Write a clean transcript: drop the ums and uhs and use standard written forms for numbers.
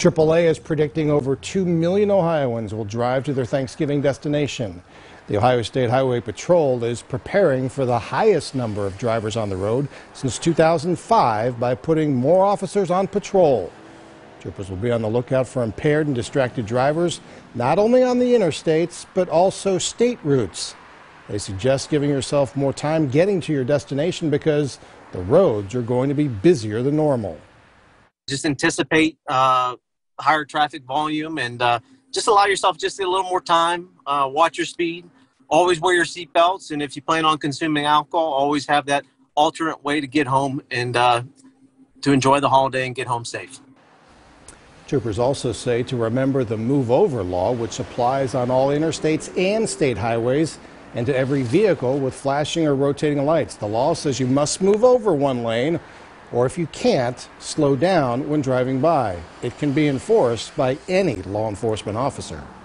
AAA is predicting over 2 million Ohioans will drive to their Thanksgiving destination. The Ohio State Highway Patrol is preparing for the highest number of drivers on the road since 2005 by putting more officers on patrol. Troopers will be on the lookout for impaired and distracted drivers, not only on the interstates, but also state routes. They suggest giving yourself more time getting to your destination because the roads are going to be busier than normal. Just anticipate higher traffic volume and just allow yourself just a little more time. Watch your speed. Always wear your seatbelts. And if you plan on consuming alcohol, always have that alternate way to get home and to enjoy the holiday and get home safe. Troopers also say to remember the move over law, which applies on all interstates and state highways and to every vehicle with flashing or rotating lights. The law says you must move over one lane, or if you can't, slow down when driving by. It can be enforced by any law enforcement officer.